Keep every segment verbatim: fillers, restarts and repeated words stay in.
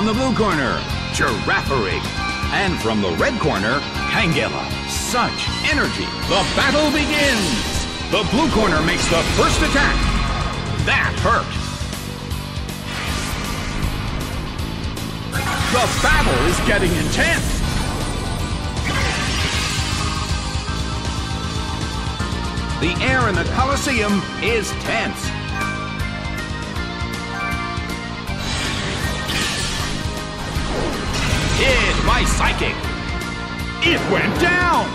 from the blue corner, Girafarig. And from the red corner, Tangela. Such energy. The battle begins. The blue corner makes the first attack. That hurt. The battle is getting intense. The air in the Colosseum is tense. Hit by Psychic. It went down.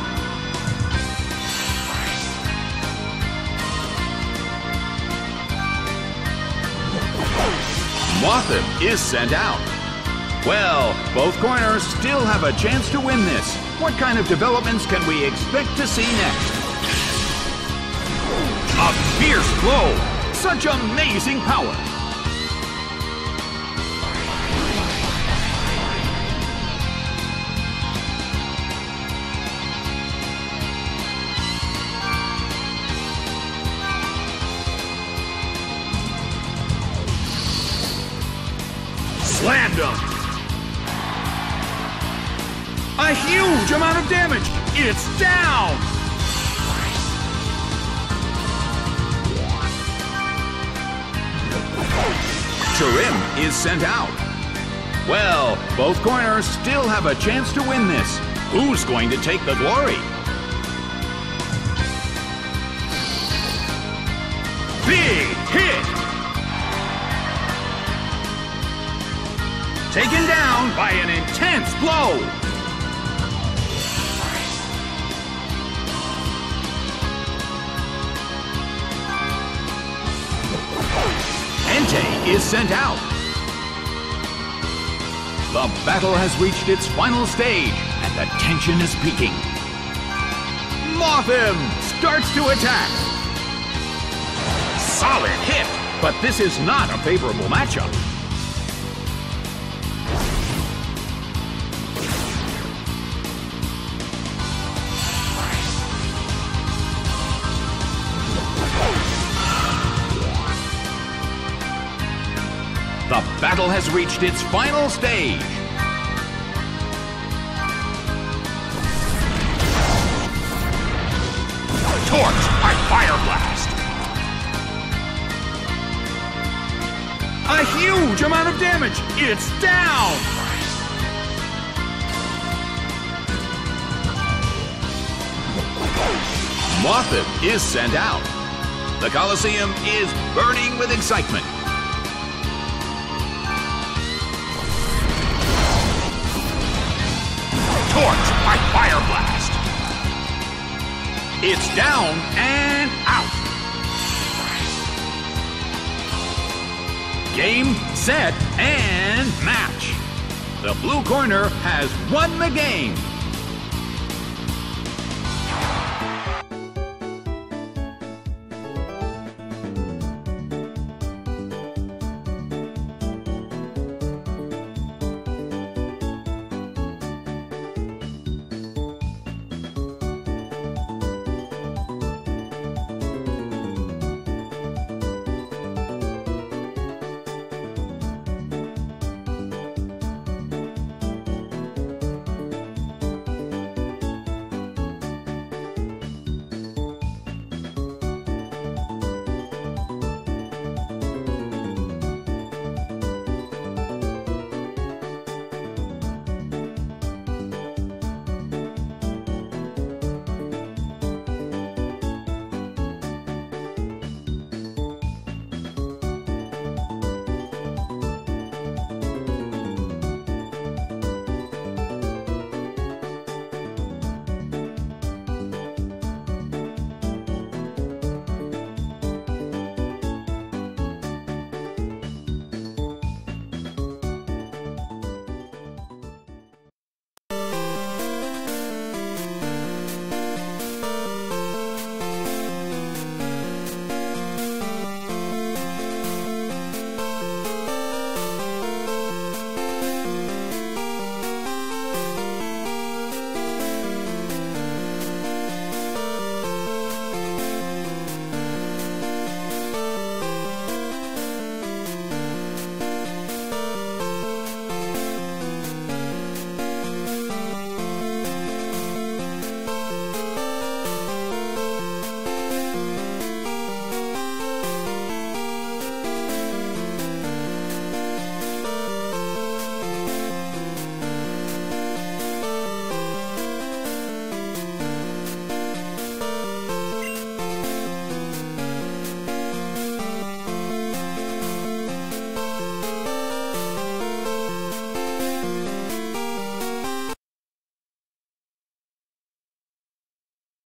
Mothim is sent out. Well, both corners still have a chance to win this. What kind of developments can we expect to see next? A fierce blow! Such amazing power! Slammed him! A huge amount of damage! It's down! Chirim is sent out. Well, both corners still have a chance to win this. Who's going to take the glory? Big hit! Taken down by an intense blow. Entei is sent out. The battle has reached its final stage, and the tension is peaking. Mothim starts to attack. Solid hit, but this is not a favorable matchup. The battle has reached its final stage. Torch by Fire Blast. A huge amount of damage. It's down. Mothim is sent out. The Colosseum is burning with excitement. Torch by Fire Blast. It's down and out. Game, set, and match. The blue corner has won the game.